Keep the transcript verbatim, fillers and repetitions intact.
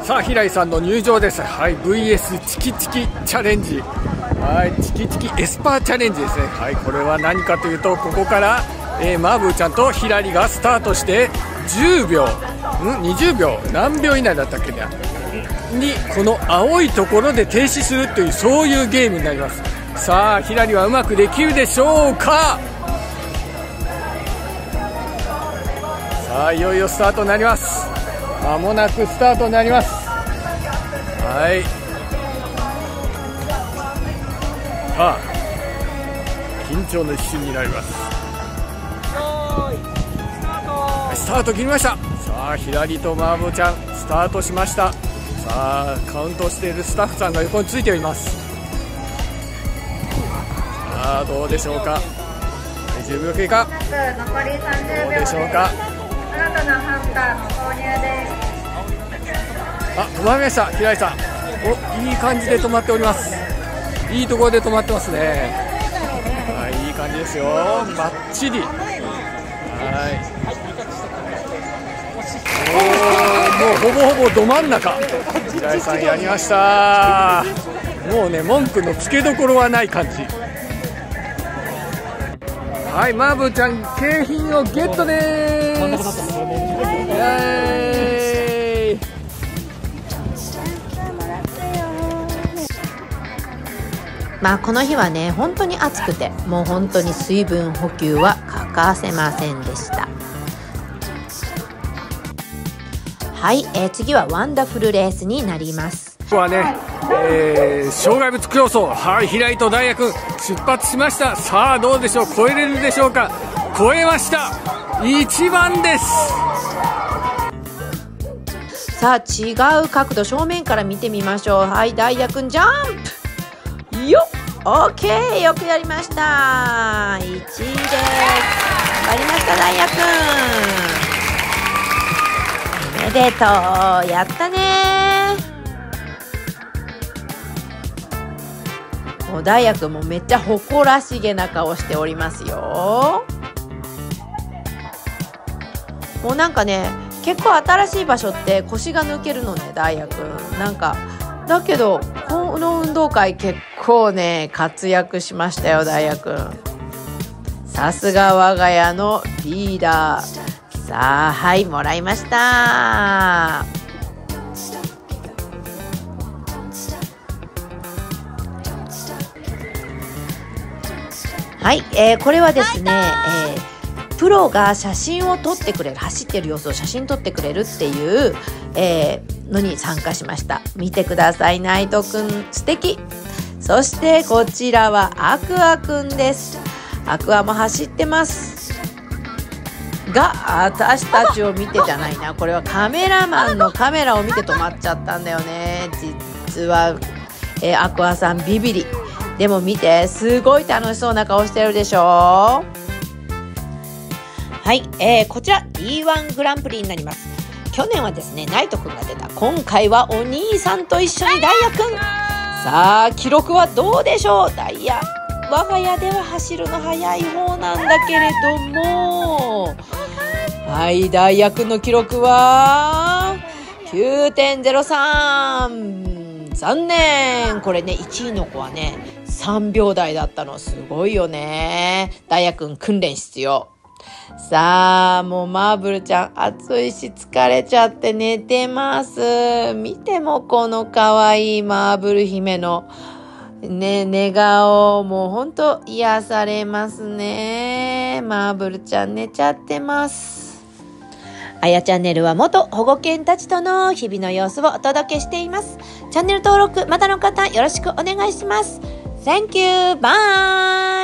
さあ平井さんの入場です。はい、 ブイエス チキチキチャレンジ、はい、チキチキエスパーチャレンジですね。はい、これは何かというと、ここから、えー、マーブーちゃんとヒラリがスタートしてじゅうびょう、んにじゅうびょう、何秒以内だったっけねに、この青いところで停止するという、そういうゲームになります。さあヒラリはうまくできるでしょうか。さあいよいよスタートになります。まもなくスタートになります。はい、さあ緊張の一瞬になります。スタート切りました。さあヒラリとマーボーちゃんスタートしました。さあカウントしているスタッフさんが横についています。さあどうでしょうか。じゅうびょう経過。 残りさんじゅうびょうどうでしょうか。 新たなハンターの投入です。 あ、止まりました。平井さん、お、いい感じで止まっております。いいところで止まってますね。はい、いい感じですよ。バッチリ。はい。おー、もうほぼほぼど真ん中。平井さんやりました。もうね、文句のつけどころはない感じ。はい、マーブーちゃん景品をゲットでーす。イエーイ。 まあこの日はね本当に暑くて、もう本当に水分補給は欠かせませんでした。はい、えー、次はワンダフルレースになります。 ここはね、えー、障害物競争、はい、平井と大也君出発しました。さあどうでしょう、超えれるでしょうか。超えました。いちばんです。 さあ違う角度正面から見てみましょう。はい、大也君ジャンプよっ、オーケー、よくやりました。いちいです。頑張りました大也君、おめでとう、やったね。もう大也君もめっちゃ誇らしげな顔しておりますよ。もうなんかね結構新しい場所って腰が抜けるのね大也君。なんかだけどこの運動会結構ね活躍しましたよ大也君。さすが我が家のリーダー。さあはい、もらいました。はい、えー、これはですね、えー、プロが写真を撮ってくれる、走ってる様子を写真撮ってくれるっていう、えー、のに参加しました。見てください、ナイトくん素敵。そしてこちらはアクアくんです。アクアも走ってますが、私たちを見てじゃないな、これはカメラマンのカメラを見て止まっちゃったんだよね。実は、えー、アクアさんビビリ。でも見て、すごい楽しそうな顔してるでしょ。はい、えー、こちら ディーワン グランプリになります。去年はですねナイトくんが出た。今回はお兄さんと一緒にダイヤくん。さあ記録はどうでしょう。ダイヤ、我が家では走るの速い方なんだけれども、はい、ダイヤくんの記録は きゅうてんゼロさん。 残念。これねいちいの子はねさんびょう台だったの。すごいよね。ダイヤくん訓練必要。さあもうマーブルちゃん暑いし疲れちゃって寝てます。見てもこのかわいいマーブル姫のね寝顔、もうほんと癒されますね。マーブルちゃん寝ちゃってます。あやチャンネルは元保護犬たちとの日々の様子をお届けしています。チャンネル登録まだの方よろしくお願いします。Thank you. Bye.